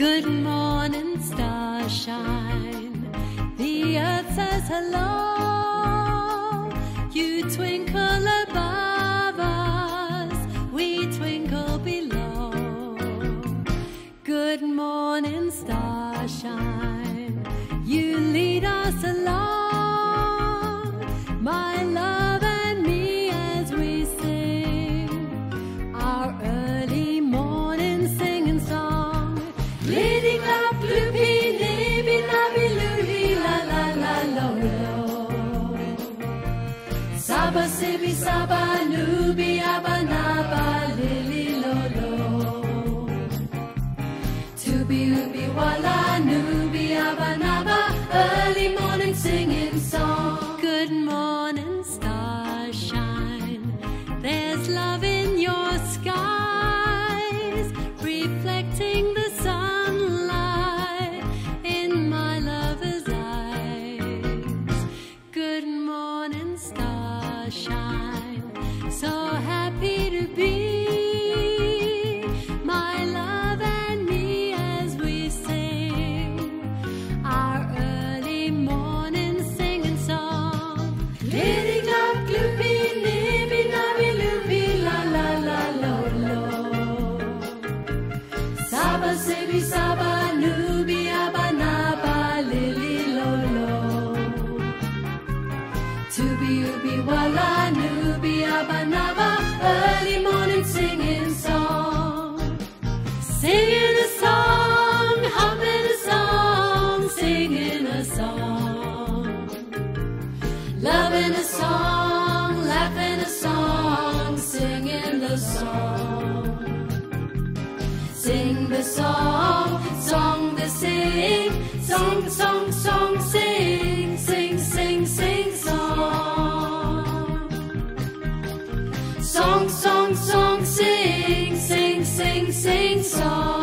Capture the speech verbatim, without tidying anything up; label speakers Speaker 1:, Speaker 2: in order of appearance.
Speaker 1: Good morning, starshine. The earth says hello. You twinkle above us, we twinkle below. Good morning, starshine. You lead us along, my love and me, as we sing our early morning singing song. Liddy lap loopy libby labby loopy la la la lo lo. Saba sibi saba nubi abanaba lily lo lo. Tubi ubi wala nubi abanaba, early morning singing song. Good morning, starshine. There's love in your skies, reflecting the sunlight in my lover's eyes. Good morning, starshine. So happy to be my love and me as we sing our early morning singing song. Liddy glop gloopy nibby nabby loopy la la la lo lo. Saba sibi saba nubi abanaba lily lo lo. Tubi ubi wala nubi abanaba, early morning singing song. Singing a song, humming a song, singing a song. Loving a song, laughing a song, singing the song. Sing the song, song the sing, song, song, song, sing, sing, sing, sing, song. Song, song, song, sing, sing, sing, sing, song.